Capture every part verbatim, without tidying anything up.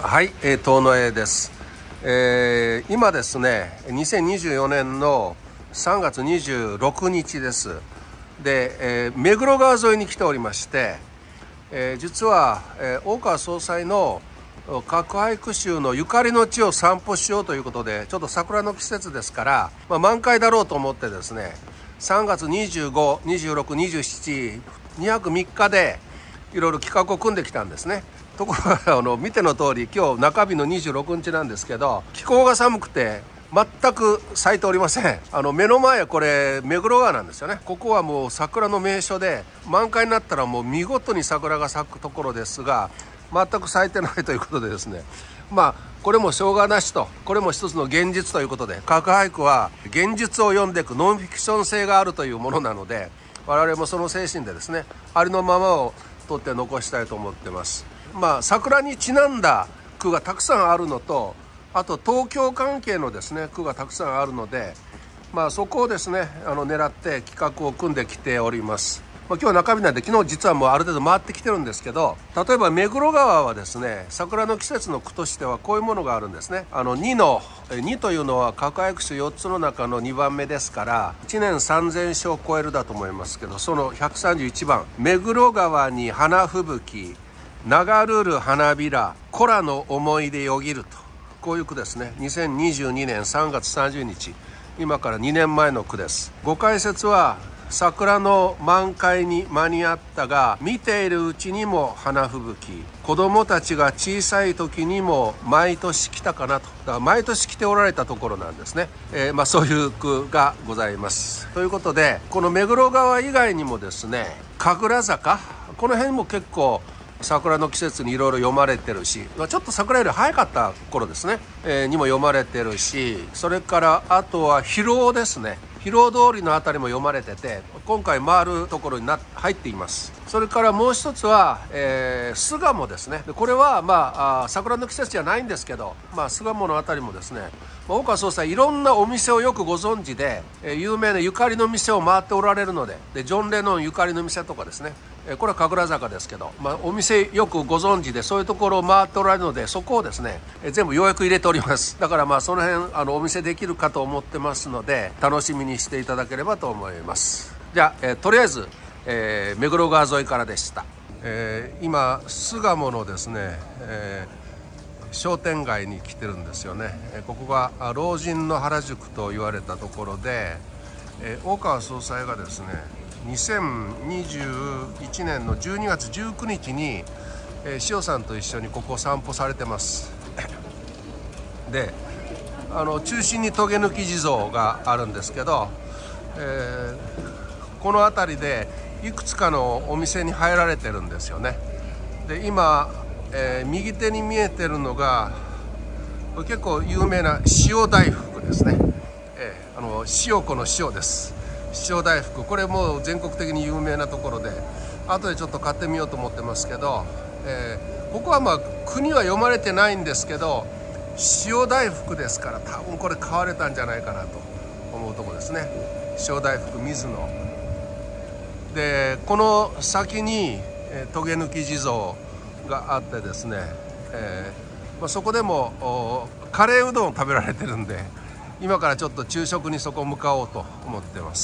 はい、えー、遠野江です。えー、今ですね、にせんにじゅうよねんのさんがつにじゅうろくにちです。で、えー、目黒川沿いに来ておりまして、えー、実は、えー、大川総裁の核廃区州のゆかりの地を散歩しようということで、ちょっと桜の季節ですから、まあ、満開だろうと思ってですね、さんがつにじゅうご、にじゅうろく、にじゅうしち、にはくみっかでいろいろ企画を組んできたんですね。ところがあの見ての通り、今日中日のにじゅうろくにちなんですけど、気候が寒くて全く咲いておりません。あの目の前はこれ目黒川なんですよね。ここはもう桜の名所で、満開になったらもう見事に桜が咲くところですが、全く咲いてないということでですね、まあこれもしょうがなしと、これも一つの現実ということで、核廃区は現実を読んでいくノンフィクション性があるというものなので、我々もその精神でですね、ありのままを取って残したいと思ってます。まあ桜にちなんだ句がたくさんあるのと、あと東京関係のですね句がたくさんあるので、まあそこをですねあの狙って企画を組んできております。まあ、今日は中日なんで、昨日実はもうある程度回ってきてるんですけど、例えば目黒川はですね、桜の季節の句としてはこういうものがあるんですね。あのにのにというのは核廃区種よっつの中のにばんめですから、いちねんさんぜんしょうを超えるだと思いますけど、そのひゃくさんじゅういちばん、目黒川に花吹雪、流るる花びら、子らの思い出よぎると、こういう句ですね。にせんにじゅうにねんさんがつさんじゅうにち、今からにねんまえの句です。ご解説は、桜の満開に間に合ったが、見ているうちにも花吹雪、子供たちが小さい時にも毎年来たかなと。だから毎年来ておられたところなんですね。えー、まあそういう句がございます。ということで、この目黒川以外にもですね、神楽坂、この辺も結構桜の季節にいろいろ読まれてるし、ちょっと桜より早かった頃ですね、えー、にも読まれてるし、それからあとは広尾ですね、広尾通りのあたりも読まれてて、今回回るところにな入っています。それからもう一つは、えー、巣鴨ですね。でこれはまああ桜の季節じゃないんですけど、まあ、巣鴨のあたりもですね、大川総裁いろんなお店をよくご存知で、えー、有名なゆかりの店を回っておられるので、でジョン・レノンゆかりの店とかですね、えー、これは神楽坂ですけど、まあ、お店よくご存知で、そういうところを回っておられるので、そこをですね、えー、全部予約入れております。だからまあその辺あのお店できるかと思ってますので、楽しみにしていただければと思います。じゃあ、えー、とりあえず、えー、目黒川沿いからでした。えー、今巣鴨のですね、えー、商店街に来てるんですよね。えー、ここが老人の原宿と言われたところで、えー、大川総裁がですねにせんにじゅういちねんのじゅうにがつじゅうくにちに、えー、塩さんと一緒にここを散歩されてます。で、あの中心にトゲ抜き地蔵があるんですけど、えー、この辺りでいくつかのお店に入られてるんですよね。で今、えー、右手に見えてるのがこれ結構有名な塩大福ですね。えー、あの塩子の塩です。塩大福、これもう全国的に有名なところで、後でちょっと買ってみようと思ってますけど、えー、ここはまあ国は読まれてないんですけど、塩大福ですから多分これ買われたんじゃないかなと思うところですね。塩大福水野で、この先に、えー、トゲ抜き地蔵があってですね、えーまあ、そこでもカレーうどんを食べられてるんで、今からちょっと昼食にそこ向かおうと思ってます。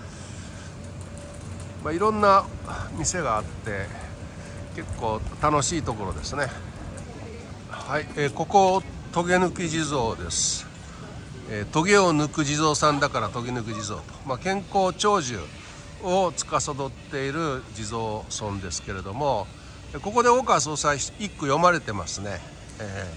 まあ、いろんな店があって結構楽しいところですね。はい、えー、ここトゲ抜き地蔵です。えー、トゲを抜く地蔵さんだからトゲ抜く地蔵と、まあ、健康長寿を司っている地蔵尊ですけれども、ここで大川総裁一句読まれてますね。え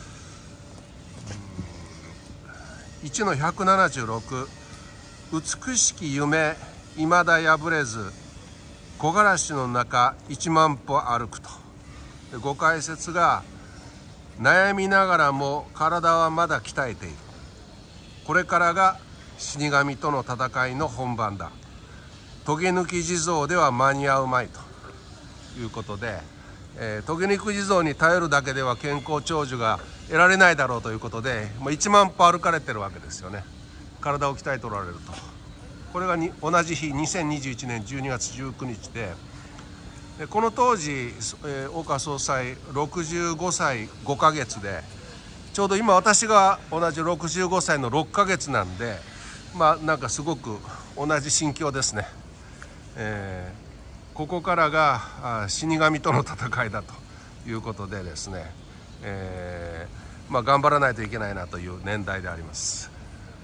ー、いちのひゃくななじゅうろく、美しき夢いまだ破れず、木枯らしの中一万歩歩くと。でご解説が、悩みながらも体はまだ鍛えている、これからが死神との戦いの本番だ、トゲ抜き地蔵では間に合うまいということで、えー、トゲ抜き地蔵に頼るだけでは健康長寿が得られないだろうということで、まあ、いちまん歩歩かれてるわけですよね。体を鍛えておられると。これがに同じ日にせんにじゅういちねんじゅうにがつじゅうくにちで、 この当時、えー、大川総裁ろくじゅうごさいごかげつで、ちょうど今私が同じろくじゅうごさいのろっかげつなんで、まあなんかすごく同じ心境ですね。えー、ここからが死神との戦いだということでですね、えー、まあ頑張らないといけないなという年代であります。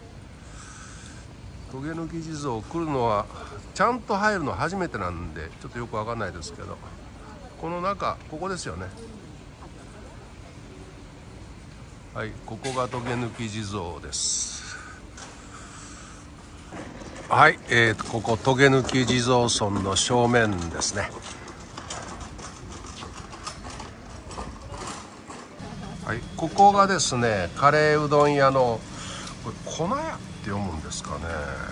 トゲ抜き地蔵来るのはちゃんと入るのは初めてなんでちょっとよくわかんないですけど、この中ここですよね。はい、ここがトゲ抜き地蔵です。はい、えー、ここトゲ抜き地蔵村の正面ですね。はい、ここがですね、カレーうどん屋のこれ粉屋って読むんですかね。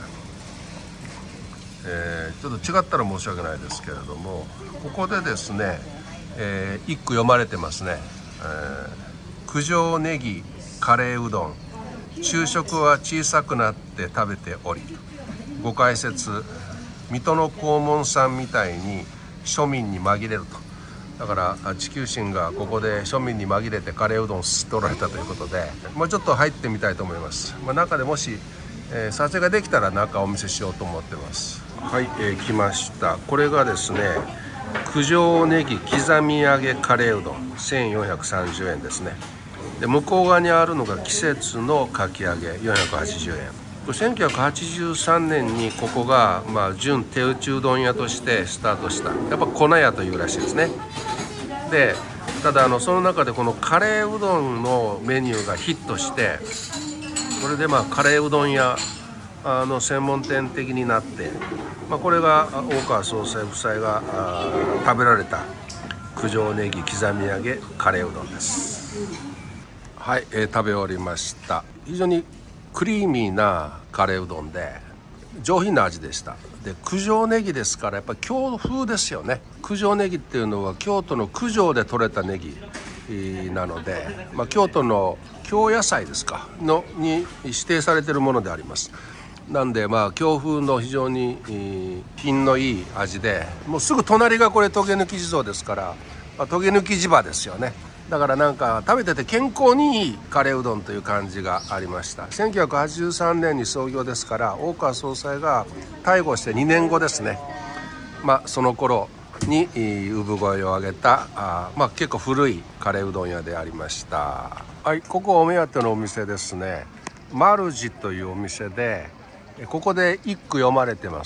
えー、ちょっと違ったら申し訳ないですけれども、ここでですね、えー、一句読まれてますね。えー、九条ネギカレーうどん、昼食は小さくなって食べており。ご解説、水戸の黄門さんみたいに庶民に紛れると。だから地球神がここで庶民に紛れてカレーうどんをすすっておられたということで、もうちょっと入ってみたいと思います。まあ、中でもし、えー、撮影ができたら中お見せしようと思ってます。はい、えー、来ました。これがですね、九条ネギ刻み揚げカレーうどんせんよんひゃくさんじゅうえんですね。で向こう側にあるのが季節のかき揚げよんひゃくはちじゅうえん。これせんきゅうひゃくはちじゅうさんねんにここが、まあ、準手打ちうどん屋としてスタートした、やっぱ粉屋というらしいですね。でただあのその中でこのカレーうどんのメニューがヒットして、これでまあカレーうどん屋の専門店的になって、まあ、これが大川総裁夫妻が食べられた九条ネギ刻み揚げカレーうどんです。はい、えー、食べ終わりました。非常にクリーミーなカレーうどんで上品な味でした。で九条ネギですからやっぱり京風ですよね。九条ネギっていうのは京都の九条で採れたネギなので、まあ、京都の京野菜ですかのに指定されているものであります。なんでまあ京風の非常に品のいい味で、もうすぐ隣がこれトゲ抜き地蔵ですから、まあ、トゲ抜き地場ですよね。だからなんか食べてて健康にいいカレーうどんという感じがありました。せんきゅうひゃくはちじゅうさんねんに創業ですから、大川総裁が退郷してにねんごですね。まあその頃に産声を上げたあ、まあ、結構古いカレーうどん屋でありました。はい、ここお目当てのお店ですね。マルジというお店で、ここで一句読まれてます。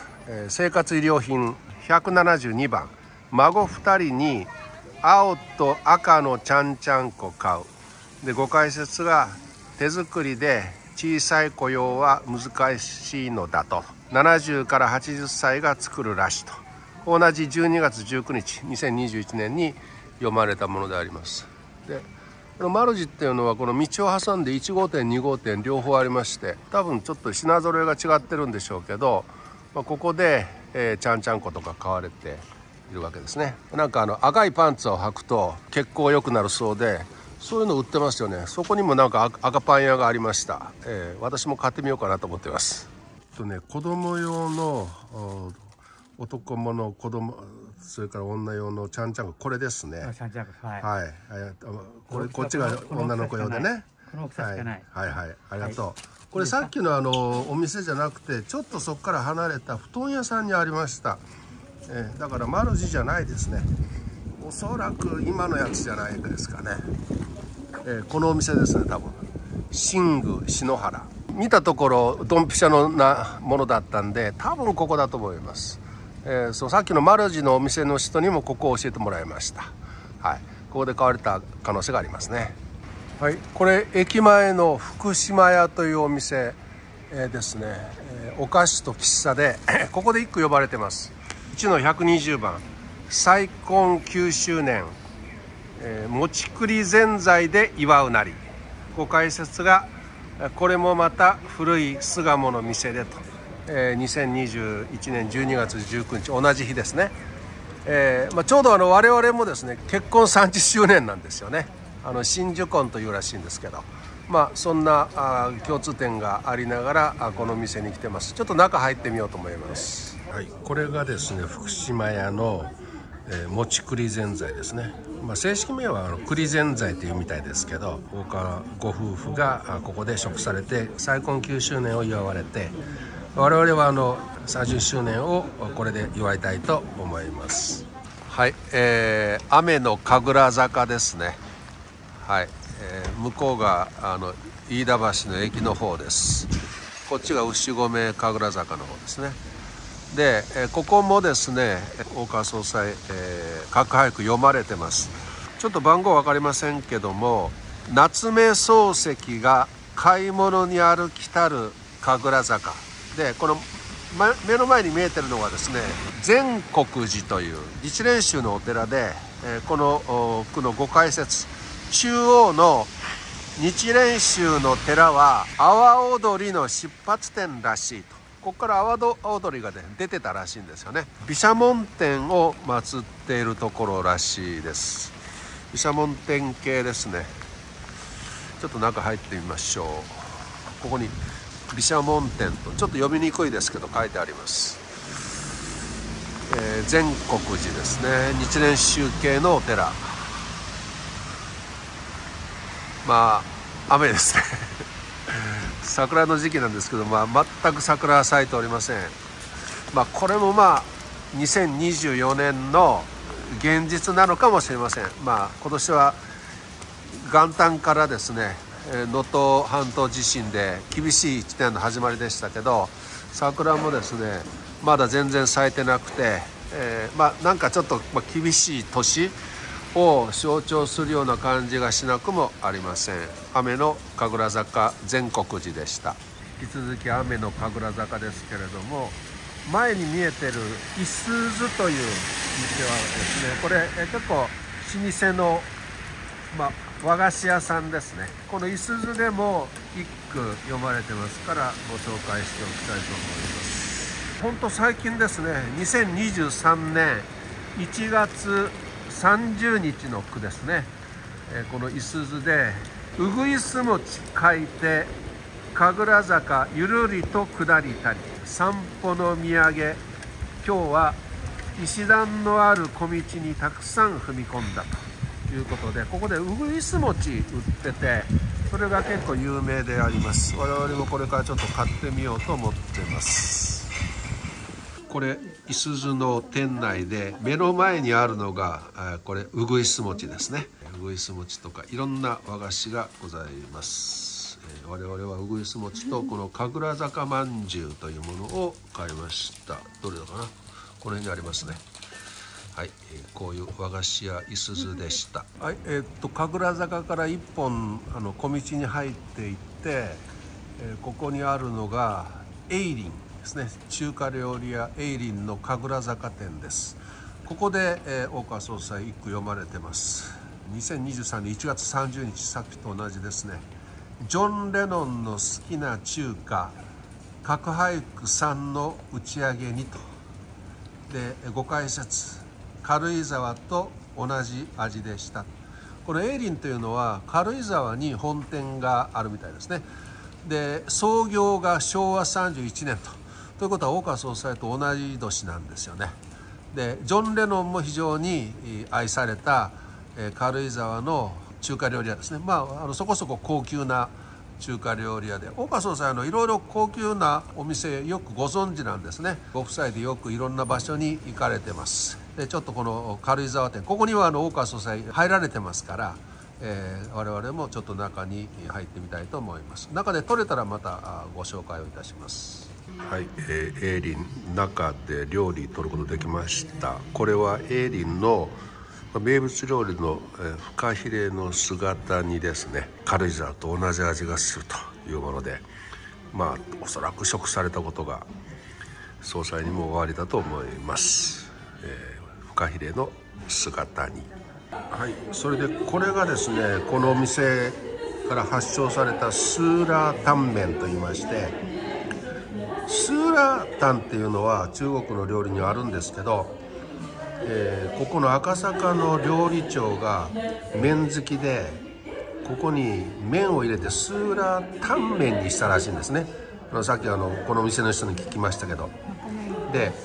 えー、生活衣料品ひゃくななじゅうにばん、孫ふたりに青と赤のちゃんちゃんこ買う。でご解説が、手作りで小さい子用は難しいのだと、ななじゅうからはちじゅっさいが作るらしいと、同じじゅうにがつじゅうくにちにせんにじゅういちねんに読まれたものであります。でこのマルジっていうのはこの道を挟んでいち号店に号店両方ありまして、多分ちょっと品揃えが違ってるんでしょうけど、まあ、ここで、えー、ちゃんちゃんことか買われているわけですね。なんかあの赤いパンツを履くと血行良くなるそうで、そういうの売ってますよね。そこにもなんか赤パン屋がありました。えー、私も買ってみようかなと思っています。とね、子供用の男物、子供、それから女用のちゃんちゃんこ、これですね。 ちゃんちゃんこ、はい。 はい。これこっちが女の子用でね。 この大きさしかない。 はいはい、ありがとう。はい、これさっきのあのお店じゃなくて、ちょっとそこから離れた布団屋さんにありました。えー、だからマルジじゃないですね。おそらく今のやつじゃないですかね。えー、このお店ですね、多分。寝具篠原。見たところドンピシャのなものだったんで、多分ここだと思います。えー、そうさっきのマルジのお店の人にもここを教えてもらいました。はい、ここで買われた可能性がありますね。はい、これ駅前の福島屋というお店、えー、ですね、えー、お菓子と喫茶でここで一句呼ばれてます。いちのひゃくにじゅうばん、再婚きゅうしゅうねん、えー、餅栗ぜんざいで祝うなり。ご解説が、これもまた古い巣鴨の店でと、えー、にせんにじゅういちねんじゅうにがつじゅうくにち、同じ日ですね。えーまあ、ちょうどあの我々もですね、結婚さんじゅっしゅうねんなんですよね。あの真珠婚というらしいんですけど、まあそんなあ共通点がありながらあこの店に来てます。ちょっと中入ってみようと思います。はい、これがですね福島屋の、 えー、餅栗ぜんざいですね。まあ、正式名はあの栗ぜんざいというみたいですけど、大川ご夫婦がここで食されて再婚きゅうしゅうねんを祝われて、我々はあのさんじゅっしゅうねんをこれで祝いたいと思います。はい、えー、雨の神楽坂ですね。はい、えー、向こうがあの飯田橋の駅の方です。こっちが牛込神楽坂の方ですね。で、えー、ここもですね、大川総裁、えー、各俳句読まれてます。ちょっと番号分かりませんけども、夏目漱石が買い物に歩きたる神楽坂で、この、ま、目の前に見えてるのがですね、善国寺という日蓮宗のお寺で、えー、この句のご解説、中央の日蓮宗の寺は阿波踊りの出発点らしいと。ここから阿波踊りが、ね、出てたらしいんですよね。毘沙門天を祀っているところらしいです。毘沙門天系ですね。ちょっと中入ってみましょう。ここに毘沙門天とちょっと読みにくいですけど書いてあります。えー、善国寺ですね。日蓮宗系のお寺。まあ雨ですね桜の時期なんですけど、まあ、全く桜は咲いておりません。まあ、これもまあにせんにじゅうよねんの現実なのかもしれません。まあ、今年は元旦からですね、能登半島地震で厳しいいちねんの始まりでしたけど、桜もですねまだ全然咲いてなくて、えー、まあなんかちょっと厳しい年を象徴するような感じがしなくもありません。雨の神楽坂善国寺でした。引き続き雨の神楽坂ですけれども、前に見えてるいすゞという店はですね、これ結構老舗の、まあ、和菓子屋さんですね。このいすゞでも一句読まれてますからご紹介しておきたいと思います。ほんと最近ですね、にせんにじゅうさんねんいちがつさんじゅうにちの句ですね。えー、このいすゞでうぐいす餅書いて神楽坂ゆるりと下りたり、散歩の土産今日は石段のある小道にたくさん踏み込んだということで、ここでうぐいす餅売ってて、それが結構有名であります。我々もこれからちょっと買ってみようと思ってます。これいすゞの店内で目の前にあるのがこれうぐいす餅ですね。うぐいす餅とかいろんな和菓子がございます。我々はうぐいす餅とこの神楽坂まんじゅうというものを買いました。どれだかな、この辺にありますね。はい、こういう和菓子屋いすゞでした。はい、えー、っと神楽坂から一本あの小道に入っていって、えー、ここにあるのがエイリンですね。中華料理屋エイリンの神楽坂店です。ここで、えー、大川総裁一句読まれてます。にせんにじゅうさんねんいちがつさんじゅうにち、さっきと同じですね。ジョン・レノンの好きな中華核俳句さんの打ち上げにと。でご解説、軽井沢と同じ味でした。このエイリンというのは軽井沢に本店があるみたいですね。で創業がしょうわさんじゅういちねんと。ということは大川総裁と同じ年なんですよね。でジョン・レノンも非常に愛された軽井沢の中華料理屋ですね。まあ、あのそこそこ高級な中華料理屋で、大川総裁のいろいろ高級なお店よくご存知なんですね。ご夫妻でよくいろんな場所に行かれてます。でちょっとこの軽井沢店、ここにはあの大川総裁入られてますから、えー、我々もちょっと中に入ってみたいと思います。中で取れたらまたご紹介をいたします。はい、えー、エイリン中で料理取ることできました。これはエイリンの名物料理のフカヒレの姿にですね、軽井沢と同じ味がするというもので、まあおそらく食されたことが総裁にもおありだと思います。えー、フカヒレの姿に。はい、それでこれがですね、このお店から発祥されたスーラータンメンといいまして、スーラータンっていうのは中国の料理にはあるんですけど、えー、ここの赤坂の料理長が麺好きで、ここに麺を入れてスーラータンメンにしたらしいんですね。さっきあのこの店の人に聞きましたけど、で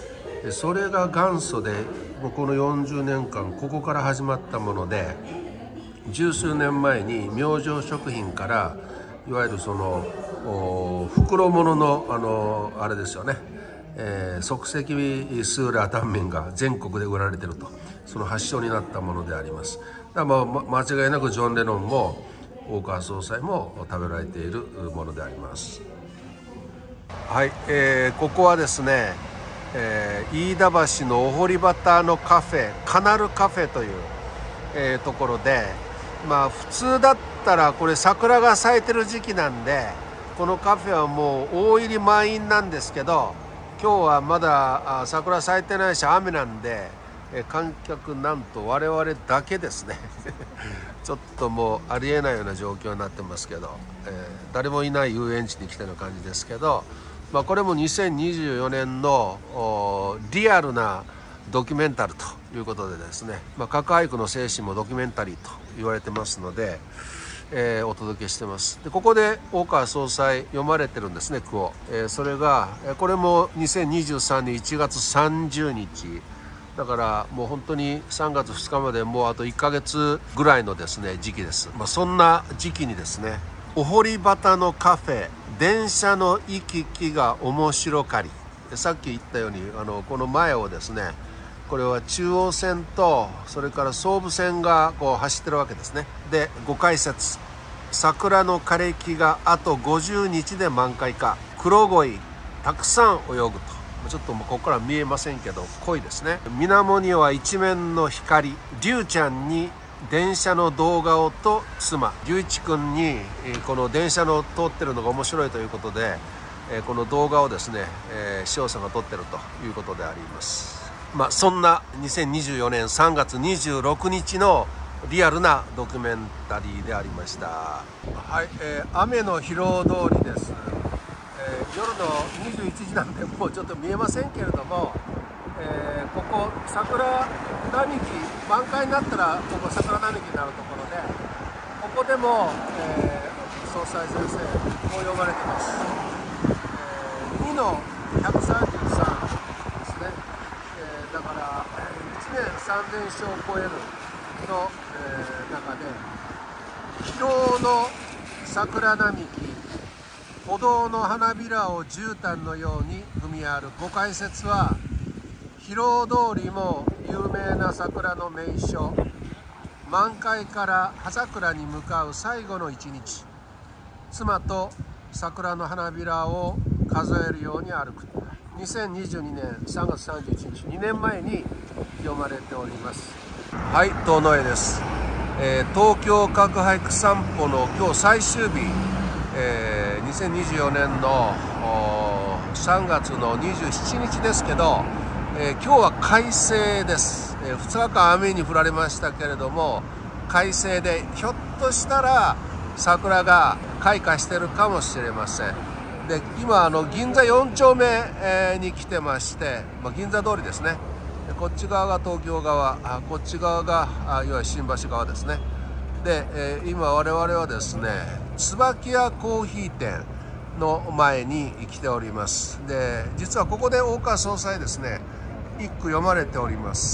それが元祖で、このよんじゅうねんかんここから始まったもので、十数年前に明星食品からいわゆるその袋物のあのあれですよね、えー、即席スーラータンメンが全国で売られていると、その発祥になったものであります。だからまあ間違いなくジョン・レノンも大川総裁も食べられているものであります。はい、えー、ここはですね、えー、飯田橋のお堀端のカフェ、カナルカフェという、えー、ところで、まあ普通だったらこれ桜が咲いてる時期なんで、このカフェはもう大入り満員なんですけど、今日はまだ桜咲いてないし雨なんで、観客なんと我々だけですねちょっともうありえないような状況になってますけど、えー、誰もいない遊園地に来たような感じですけど、まあ、これもにせんにじゅうよねんのリアルなドキュメンタルということでですね、まあ、核廃区の精神もドキュメンタリーと言われてますので、えー、お届けしてます。でここで大川総裁読まれてるんですね、句を、えー、それがこれもにせんにじゅうさんねんいちがつさんじゅうにちだから、もう本当にさんがつふつかまでもうあといっかげつぐらいのですね時期です。まあ、そんな時期にですね、お堀端のカフェ、電車の行き来が面白かり、さっき言ったようにあのこの前をですね、これは中央線とそれから総武線がこう走ってるわけですね。でごかいせつ、桜の枯れ木があとごじゅうにちで満開か、黒鯉たくさん泳ぐと、ちょっともうここから見えませんけど濃いですね。水面には一面の光、龍ちゃんに電車の動画をと妻、龍一君にこの電車の通ってるのが面白いということで、この動画をですね師匠さんが撮ってるということであります。まあ、そんなにせんにじゅうよねんさんがつにじゅうろくにちのリアルなドキュメンタリーでありました。はい、えー、雨の広尾通りです。えー、夜のにじゅういちじなんでもうちょっと見えませんけれども、えー、ここ桜並木満開になったらここ桜並木になるところで、ここでも、えー、総裁先生こう呼ばれてます。えー、にのひゃくさんじゅうさんですね。えー、だからいちねんさんぜんしょうを超えるの、えー、中で広尾の桜並木、歩道の花びらを絨毯のように踏み歩くごかいせつは、広尾通りも有名な桜の名所、満開から葉桜に向かう最後の一日、妻と桜の花びらを数えるように歩く、にせんにじゅうにねんさんがつさんじゅういちにち、にねんまえに読まれております。はい、遠野江です。えー、東京核廃区散歩の今日最終日、えー、にせんにじゅうよねんのさんがつのにじゅうしちにちですけど、えー、今日は快晴です。えー、ふつかかん雨に降られましたけれども快晴で、ひょっとしたら桜が開花してるかもしれません。で今あの銀座よんちょうめ、えー、に来てまして、まあ、銀座通りですね。こっち側が東京側、あこっち側があいわゆる新橋側ですね。で、えー、今我々はですね椿屋コーヒー店の前に来ております。で実はここで大川総裁ですね一句読まれております。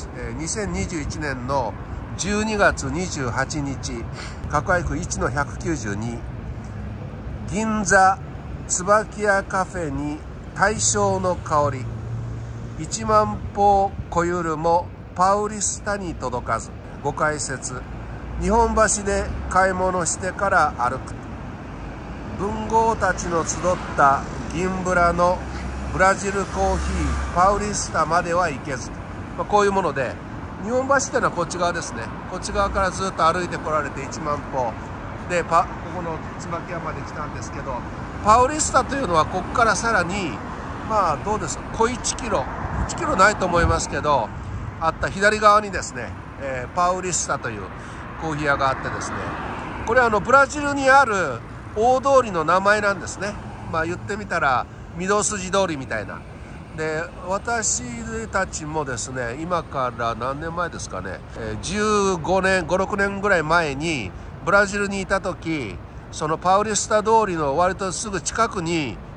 えー、にせんにじゅういちねんのじゅうにがつにじゅうはちにち、核廃区いちのひゃくきゅうじゅうに、銀座椿屋カフェに大正の香り、一万歩こゆるもパウリスタに届かず、ごかいせつ、日本橋で買い物してから歩く、文豪たちの集った銀ブラのブラジルコーヒーパウリスタまでは行けず、まあ、こういうもので、日本橋っていうのはこっち側ですね。こっち側からずっと歩いてこられていちまんぽでパここの椿屋まで来たんですけど、パウリスタというのはここからさらにまあどうですか、小いちキロいちキロないと思いますけどあった左側にですね、えー、パウリスタというコーヒー屋があってですね、これはあのブラジルにある大通りの名前なんですね。まあ言ってみたら御堂筋通りみたいな。で私たちもですね今から何年前ですかね、えー、じゅうごねんごろくねんぐらい前にブラジルにいた時、そのパウリスタ通りの割とすぐ近くに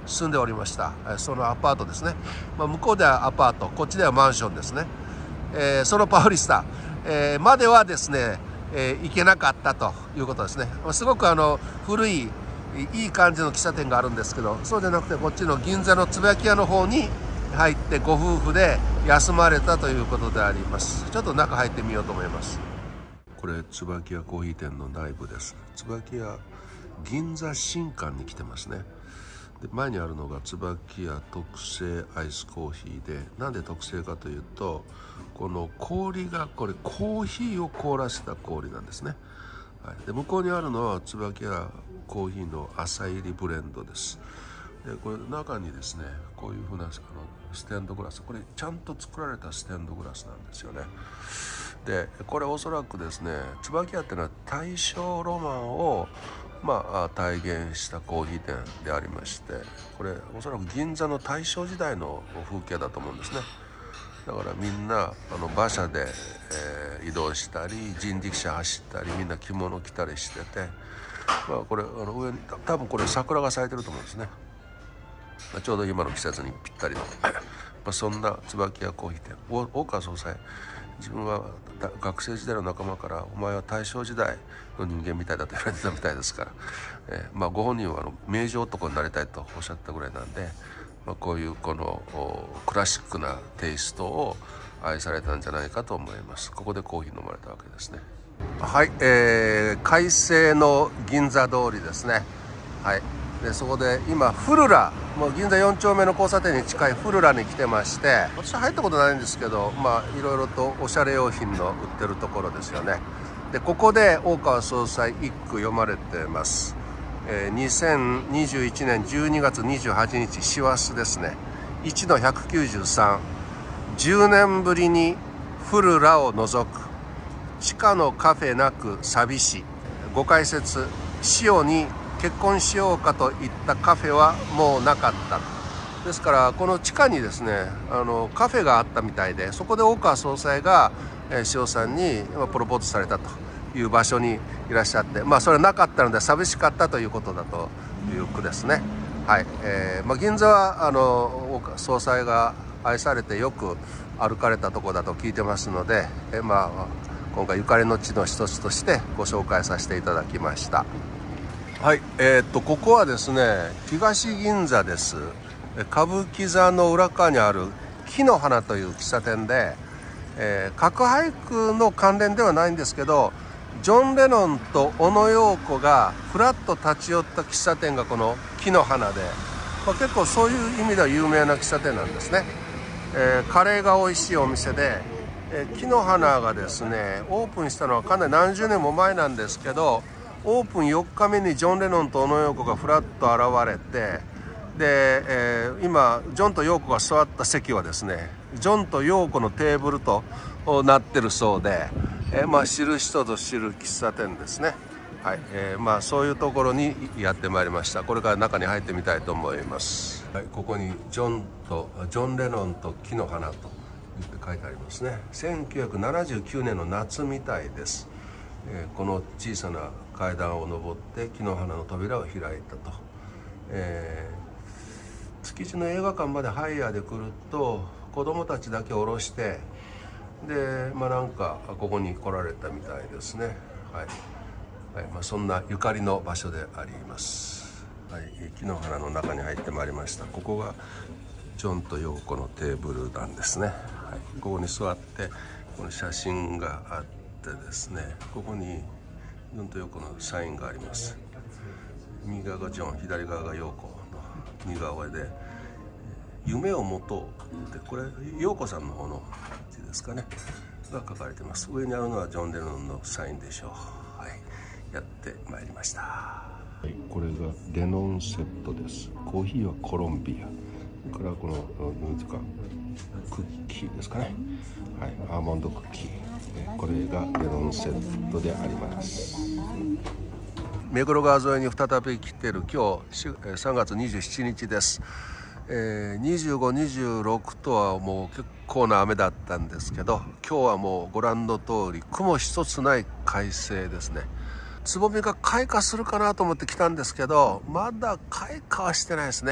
住んでおりました。そのアパートですね、まあ、向こうではアパート、こっちではマンションですね。えー、そのパウリスタ、えー、まではですね、えー、行けなかったということですね。すごくあの古いいい感じの喫茶店があるんですけど、そうじゃなくてこっちの銀座のつぶやき屋の方に入ってご夫婦で休まれたということであります。ちょっと中入ってみようと思います。これ椿屋コーヒー店の内部です。椿屋銀座新館に来てますね。で前にあるのが椿屋特製アイスコーヒーで、なんで特製かというと、この氷がこれコーヒーを凍らせた氷なんですね。はい、で向こうにあるのは椿屋コーヒーの朝入りブレンドです。でこれ中にですね、こういうふうなあのステンドグラス、これちゃんと作られたステンドグラスなんですよね。でこれおそらくですね、椿屋っていうのは大正ロマンをまあ体現したコーヒー店でありまして、これおそらく銀座の大正時代の風景だと思うんですね。だからみんなあの馬車で、えー、移動したり、人力車走ったり、みんな着物着たりしてて、まあ、これあの上に多分これ桜が咲いてると思うんですね。まあ、ちょうど今の季節にぴったりのまあそんな椿屋コーヒー店、大川総裁、自分は学生時代の仲間から「お前は大正時代の人間みたいだ」と言われてたみたいですから、えーまあ、ご本人はあの明治男になりたいとおっしゃったぐらいなんで、まあ、こういうこのクラシックなテイストを愛されたんじゃないかと思います。ここでコーヒー飲まれたわけですね。はい、えー、快晴の銀座通りですね。はい、でそこで今フルラ、もう銀座よん丁目の交差点に近いフルラに来てまして、私は入ったことないんですけど、まあいろいろとおしゃれ用品の売ってるところですよね。でここで大川総裁一句読まれてます。えー、にせんにじゅういちねんじゅうにがつにじゅうはちにち、師走ですね。いちのひゃくきゅうじゅうさん、じゅうねんぶりにフルラを除く、地下のカフェなく寂しい、ご解説、塩に結婚しようかといったカフェはもうなかった。ですからこの地下にですね、あのカフェがあったみたいで、そこで大川総裁が、えー、塩さんにプロポーズされたという場所にいらっしゃって、まあそれなかったので寂しかったということだという句ですね。はい、えーまあ、銀座はあの大川総裁が愛されてよく歩かれたところだと聞いてますので、えー、まあ今回ゆかりの地の一つとしてご紹介させていただきました。はい、えー、っとここはですね、東銀座です。歌舞伎座の裏側にある木の花という喫茶店で、えー、核俳句の関連ではないんですけど、ジョン・レノンと小野陽子がふらっと立ち寄った喫茶店がこの木の花で、まあ、結構そういう意味では有名な喫茶店なんですね。えー、カレーが美味しいお店で、えー、木の花がですねオープンしたのはかなり何十年も前なんですけど、オープンよっかめにジョン・レノンと小野陽子がふらっと現れて、で、えー、今ジョンと陽子が座った席はですね、ジョンと陽子のテーブルとなってるそうで、えー、まあ知る人ぞ知る喫茶店ですね。はい、えー、まあそういうところにやってまいりました。これから中に入ってみたいと思います。はい、ここにジョンとジョン・レノンと木の花と言って書いてありますね。せんきゅうひゃくななじゅうきゅうねんの夏みたいです。えー、この小さな階段を上って木の花の扉を開いたと。えー、築地の映画館までハイヤーで来ると子供たちだけ降ろして、でまあなんかここに来られたみたいですね。はい、はい、まあ、そんなゆかりの場所であります。はい、木の花の中に入ってまいりました。ここがジョンと陽子のテーブルなんですね。はい、ここに座ってこの写真があってですね、ここにジョンと陽子のサインがあります。右側がジョン、左側が陽子の似顔絵で「夢を持とう」って、これ陽子さんの方の字ですかねが書かれています。上にあるのはジョン・レノンのサインでしょう。はい、やってまいりました。はい、これがレノンセットです。コーヒーはコロンビア、それからこの何ですか、クッキーですかね。はい、アーモンドクッキー、これがレノンセットであります。目黒川沿いに再び来てる今日さんがつにじゅうしちにちです。えー、にじゅうご、にじゅうろくとはもう結構な雨だったんですけど、今日はもうご覧の通り雲一つない快晴ですね。つぼみが開花するかなと思って来たんですけど、まだ開花はしてないですね。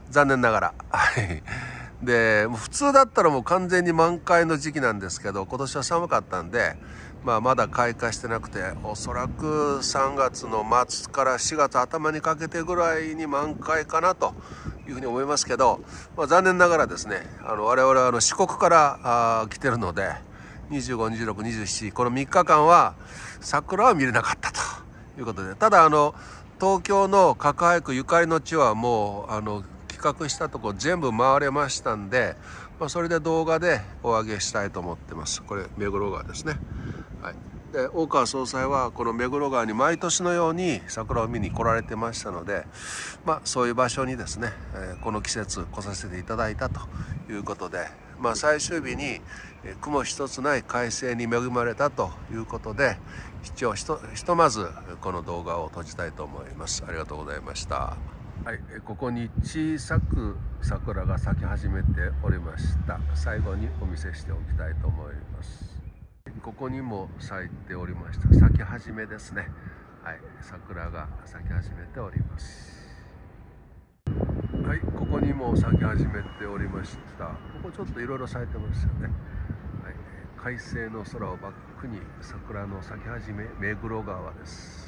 残念ながら。はい。で、普通だったらもう完全に満開の時期なんですけど、今年は寒かったんで、まあ、まだ開花してなくて、おそらくさんがつの末からしがつ頭にかけてぐらいに満開かなというふうに思いますけど、まあ、残念ながらですね、あの我々はあの四国からあ来てるので、にじゅうご、にじゅうろく、にじゅうしち、このみっかかんは桜は見れなかったということで、ただあの東京の核廃区ゆかりの地はもうあの企画したとこ全部回れましたんで、まあ、それで動画でお上げしたいと思ってます。これ目黒川ですね。はい、で大川総裁はこの目黒川に毎年のように桜を見に来られてましたので、まあ、そういう場所にですね、えー、この季節来させていただいたということで、まあ、最終日に雲一つない快晴に恵まれたということで、一応ひと、ひとまずこの動画を閉じたいと思います。ありがとうございました。はい、ここに小さく桜が咲き始めておりました。最後にお見せしておきたいと思います。ここにも咲いておりました。咲き始めですね。はい、桜が咲き始めております。はい、ここにも咲き始めておりました。ここちょっといろいろ咲いてますよね。はい、快晴の空をバックに桜の咲き始め、目黒川です。